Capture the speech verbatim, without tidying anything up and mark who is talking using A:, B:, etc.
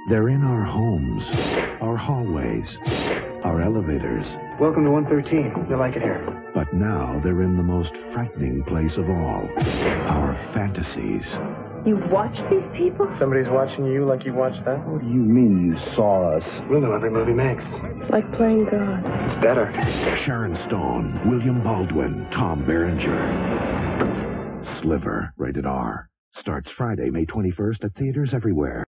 A: They're in our homes, our hallways, our elevators.
B: Welcome to one thirteen. You like it here?
A: But now they're in the most frightening place of all, our fantasies.
C: You watch these people?
B: Somebody's watching you like you watched them?
D: What do you mean you saw us?
B: We'll know every movie makes.
C: It's like playing God.
B: It's better.
A: Sharon Stone, William Baldwin, Tom Berenger. Sliver, rated R. Starts Friday, May twenty-first at theaters everywhere.